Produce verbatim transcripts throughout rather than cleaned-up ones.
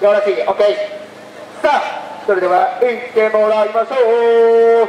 よろしい OK さあそれでは行ってもらいましょう。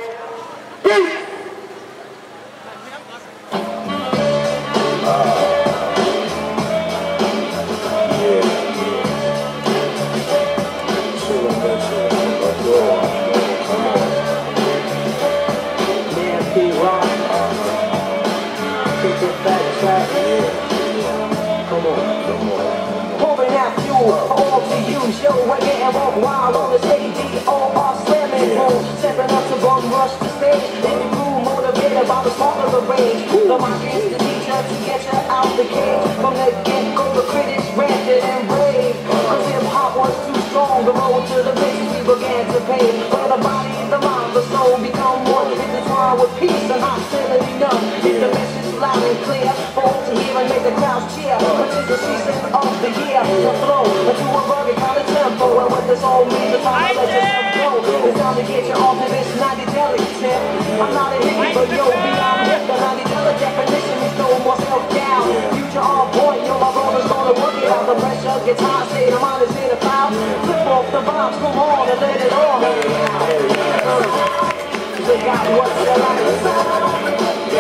Show we're getting walk wild on the stage, D O R slamming home, stepping up to bum rush the stage. In the room, motivated by the spark of the rage. The mic is the teacher to get you out the cage. From the get-go, the critics ranted and raved. Cause hip-hop was too strong, the road to the base we began to pave. Where the body and the mind, the soul become one. Intertwined with peace and hostility none. If the message loud and clear, for all to hear and make the crowds cheer. But it's the season of the year, the flow into a rugged kind of tempo. And what this all means, the time to let yourself go. It's time to get you off of this ninety-delic tip. I'm not a hippie, but yo, beyond hip. The ninety-delic definition is no more self-doubt. Future on point, yo, my brother's gonna work it out. The pressure gets high, state of mind is in the cloud. Flip off the bombs, come on and let it on. They got what's the life.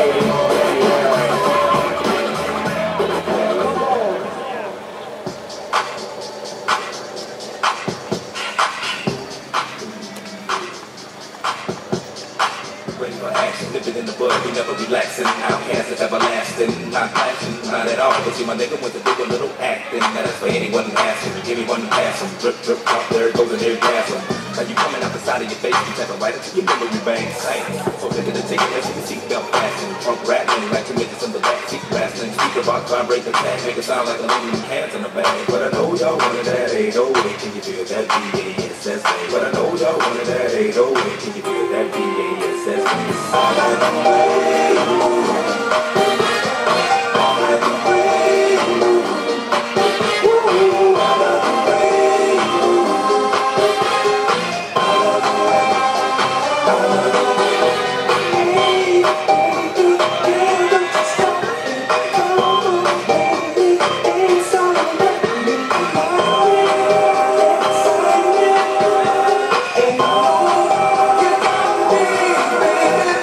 Living in the bud, we never relaxing. Outcast is everlasting, not flashing, not at all. But see, my nigga went to do a little acting. Now that's for anyone asking, anyone passing. Drip, drip, drop, there it goes and there gas em. Now you coming out the side of your face, you tapping right into your memory bank. Sight. So take it and take it, let's see the seatbelt fasten. Trunk rattling like two midgets in the back seat blasting. Speaker box vibrate the tag, make it sound like a million cans in the bag. But I know y'all wanted that eight oh eight, can you feel that B A S S A? But I know y'all wanted that eight oh eight, can you feel that B A S S A? All of the way, all of the way, ooh, all of the way, all of the way, all of the way. Hey, baby, hey, don't you stop it, come on, baby, it's all about me, oh yeah, it's all about me, and all you got me, baby.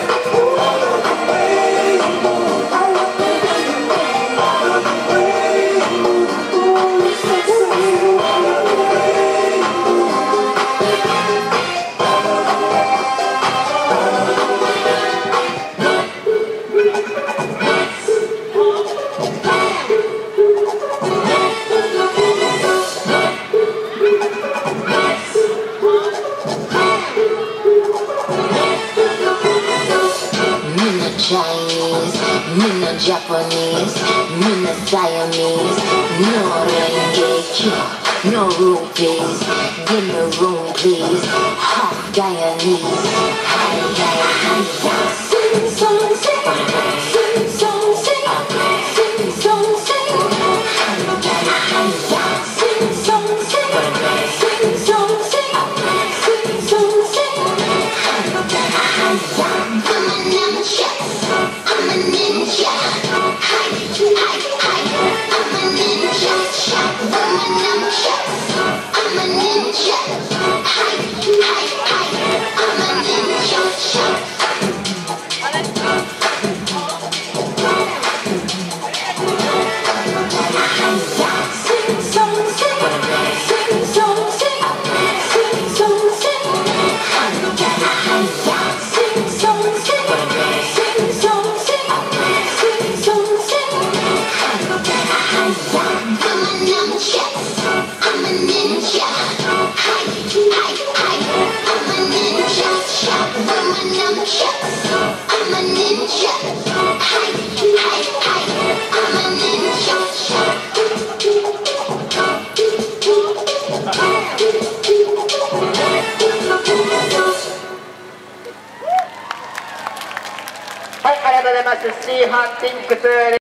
Chinese, me no Japanese, me no Siamese, no Rengeki, no rupees, give me room please, half Guyanese, hi, hi, hi, hi, sing, song, sing, sing, song, sing, sing, song, sing, hi, hi, hi, hi, sing, song, sing, sing, song, sing, sing, song, sing, hi, hi, hi, hi. I'm a ninja, hi, hi, hi, I'm a ninja, I'm a ninja, I'm a ninja, hi, hi, hi, I'm a ninja. Sing, song, sing, sing, song, sing, sing, song, sing, hi, hi, hi, sing, song, sing, sing, song, sing. I'm a ninja, I'm a ninja, hi, hi, hi, I'm a ninja, I'm a ninja, I'm a ninja, hi, hi, hi, I'm a ninja. はい、ありがとうございます。シーハンティンクス